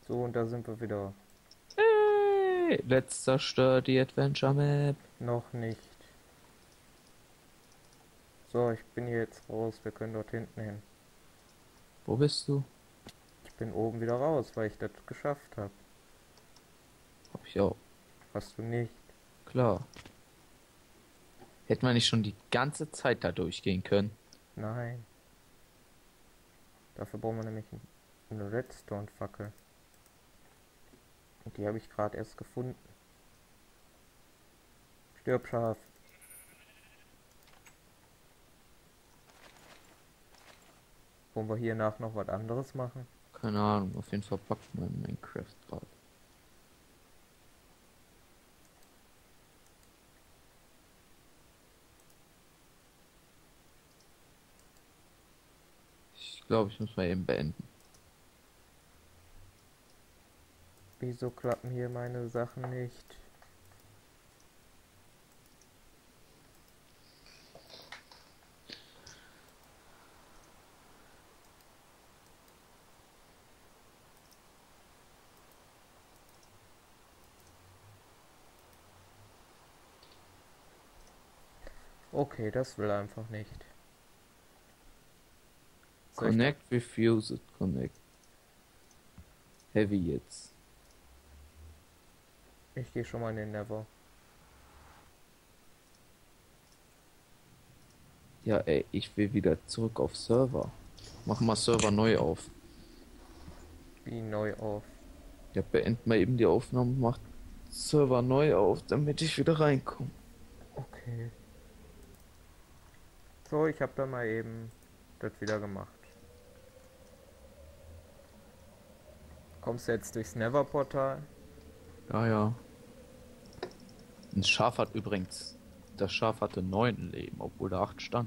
So, und da sind wir wieder. Hey, let's zerstör die Adventure Map. Noch nicht. So, ich bin hier jetzt raus. Wir können dort hinten hin. Wo bist du? Ich bin oben wieder raus, weil ich das geschafft habe. Hab ich auch. Hast du nicht? Klar. Hätten wir nicht schon die ganze Zeit da durchgehen können? Nein. Dafür brauchen wir nämlich eine Redstone-Fackel. Und die habe ich gerade erst gefunden. Stirb, Schaf. Wollen wir hier nach noch was anderes machen? Keine Ahnung, auf jeden Fall packt man Minecraft gerade. Ich glaube, ich muss mal eben beenden. Wieso klappen hier meine Sachen nicht? Okay, das will einfach nicht. Soll ich da? Connect, refuse it, connect. Heavy jetzt. Ich gehe schon mal in den Nether. Ja, ey, ich will wieder zurück auf Server. Mach mal Server neu auf. Wie neu auf. Ja, beend mal eben die Aufnahme, mach Server neu auf, damit ich wieder reinkomme. Okay. So, ich habe da mal eben das wieder gemacht. Kommst du jetzt durchs Nether-Portal? Ja, ja. Ein Schaf hat übrigens, das Schaf hatte 9 Leben, obwohl da 8 stand.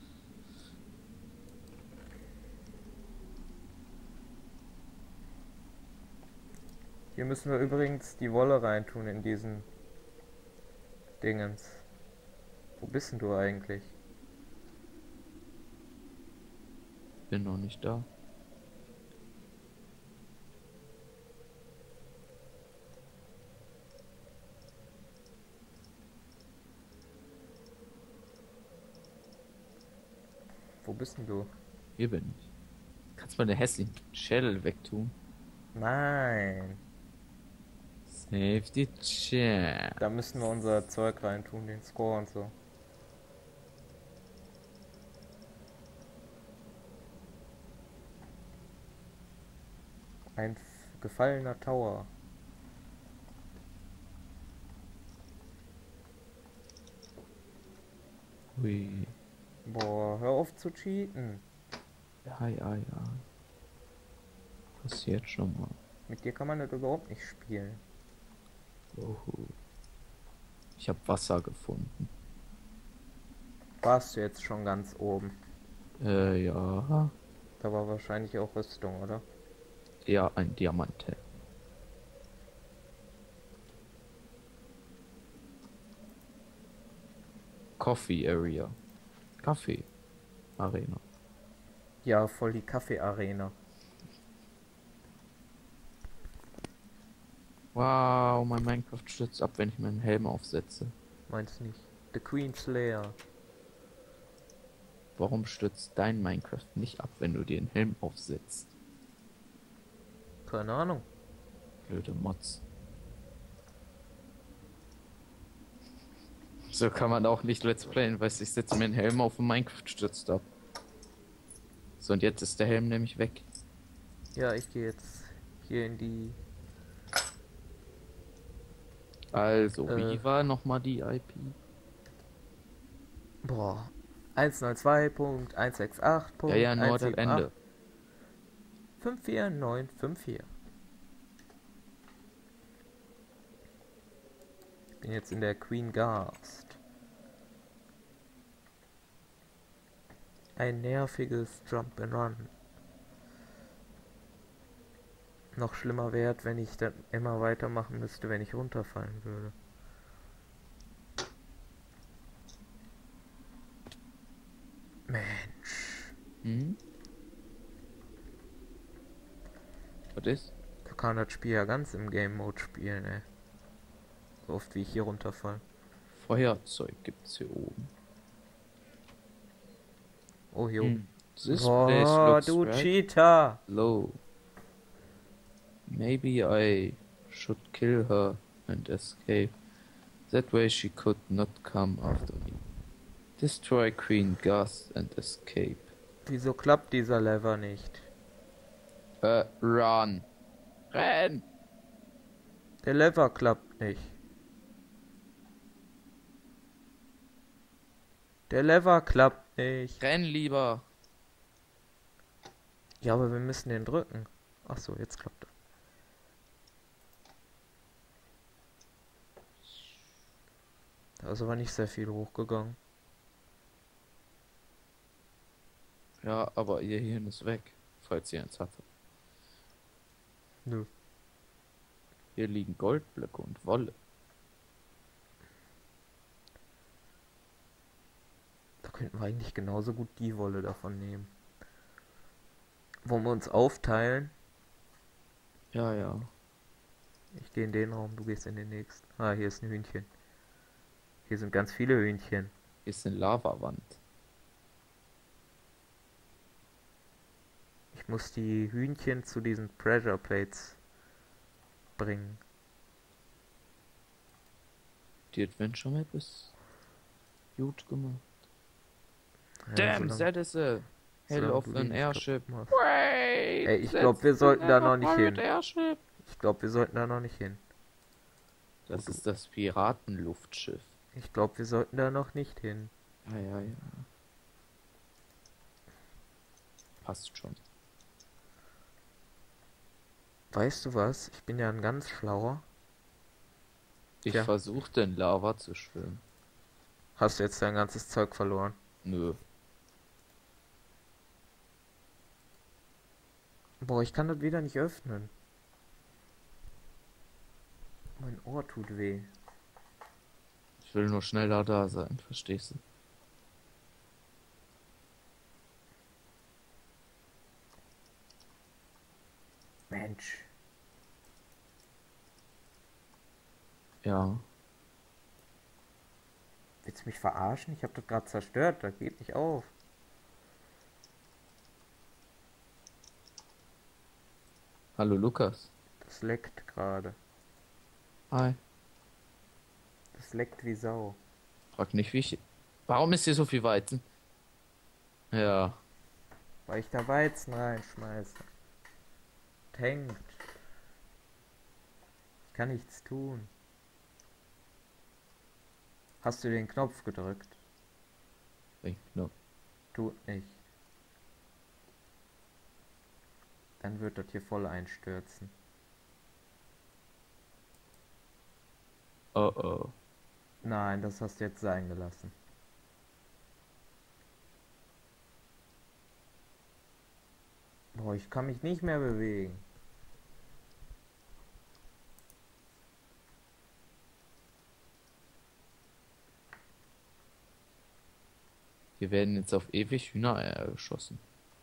Hier müssen wir übrigens die Wolle reintun in diesen Dingens. Wo bist denn du eigentlich? Bin noch nicht da. Wo bist denn du? Hier bin ich. Kannst mal den hässlichen Schädel wegtun? Nein. Save the chat. Da müssen wir unser Zeug reintun, den Score und so. Ein gefallener Tower. Hui. Boah, hör auf zu cheaten. Ja, ja, ja. Passiert schon mal. Mit dir kann man das überhaupt nicht spielen. Oho. Ich habe Wasser gefunden. Warst du jetzt schon ganz oben? Ja. Da war wahrscheinlich auch Rüstung, oder? Ja, ein Diamante. Coffee Area. Kaffee Arena. Ja, voll die Kaffee-Arena. Wow, mein Minecraft stürzt ab, wenn ich meinen Helm aufsetze. Meinst nicht? The Queen Slayer. Warum stürzt dein Minecraft nicht ab, wenn du dir den Helm aufsetzt? Keine Ahnung. Blöde Mods. So kann man auch nicht Let's Playen, weißt du, ich setze mir den Helm auf und Minecraft stürzt ab. So, und jetzt ist der Helm nämlich weg. Ja, ich gehe jetzt hier in die. Also, Äh, wie war nochmal die IP? boah. Ja, ja, nur das 102.168.178 Ende. 54954. Ich bin jetzt in der Queen Ghast. Ein nerviges Jump'n'Run. Noch schlimmer wäre, wenn ich dann immer weitermachen müsste, wenn ich runterfallen würde. Mensch. Hm? Was ist? Da kann das Spiel ja ganz im Game Mode spielen, ey. So oft wie ich hier runterfall. Feuerzeug gibt's hier oben. Oh, hier oben. This place Boah, looks du right Cheater! low. Maybe I should kill her and escape. That way she could not come after me. Destroy Queen Gus and escape. Wieso klappt dieser Lever nicht? Run. Renn! Der Lever klappt nicht. Der Lever klappt nicht. Renn lieber. Ja, aber wir müssen den drücken. Ach so, jetzt klappt er. Da ist aber nicht sehr viel hochgegangen. Ja, aber ihr Hirn ist weg, falls ihr eins hatte. Nö. Hier liegen Goldblöcke und Wolle. Da könnten wir eigentlich genauso gut die Wolle davon nehmen. Wollen wir uns aufteilen? Ja, ja. Ich gehe in den Raum, du gehst in den nächsten. Ah, hier ist ein Hühnchen. Hier sind ganz viele Hühnchen. Hier ist eine Lavawand. Ich muss die Hühnchen zu diesen Pressure Plates bringen. Die Adventure Map ist gut gemacht. Ja, Damn, solange- that is a hell solange of du die an nicht airship. kaputt machst. Wait, Ey, ich that's glaube, wir sollten da noch never nicht hin. pirate Airship. Ich glaube, wir sollten da noch nicht hin. Das ist das Piratenluftschiff. Ich glaube, wir sollten da noch nicht hin. Ja, ja, ja. Passt schon. Weißt du was? Ich bin ja ein ganz schlauer. Ich Ja. versuchte in Lava zu schwimmen. Hast du jetzt dein ganzes Zeug verloren? Nö. Boah, ich kann das wieder nicht öffnen. Mein Ohr tut weh. Ich will nur schneller da sein, verstehst du? Mensch. Ja. Willst du mich verarschen? Ich habe das gerade zerstört. Das geht nicht auf. Hallo Lukas. Das leckt gerade. Hi. Das leckt wie Sau. Frag nicht, wie ich... Warum ist hier so viel Weizen? Ja. Weil ich da Weizen reinschmeiße. Hängt. Ich kann nichts tun. Hast du den Knopf gedrückt? No. Tut nicht. Dann wird das hier voll einstürzen. Oh oh. Nein, das hast du jetzt sein gelassen. Boah, ich kann mich nicht mehr bewegen. Wir werden jetzt auf ewig Hühnereier geschossen.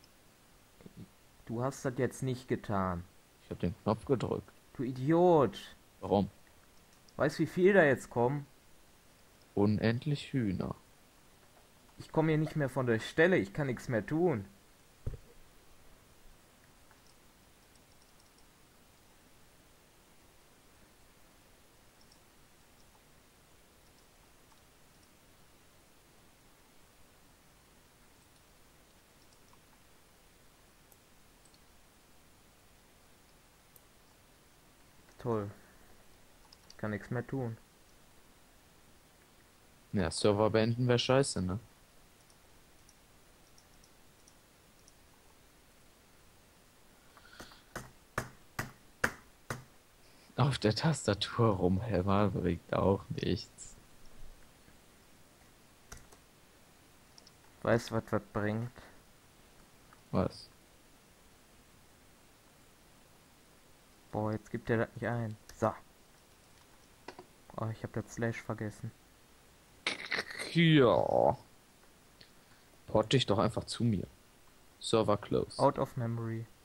Du hast das jetzt nicht getan. Ich habe den Knopf gedrückt. Du Idiot. Warum? Weißt du, wie viel da jetzt kommen? Unendlich Hühner. Ich komme hier nicht mehr von der Stelle. Ich kann nichts mehr tun. Toll. Ich kann nichts mehr tun. Ja, Server beenden wäre scheiße, ne? Auf der Tastatur rumhämmern bringt auch nichts. Weißt du, was bringt? Was? Boah, jetzt gibt er das nicht ein. So. Oh, ich habe das Slash vergessen. Ja. Port dich doch einfach zu mir. Server close. Out of memory.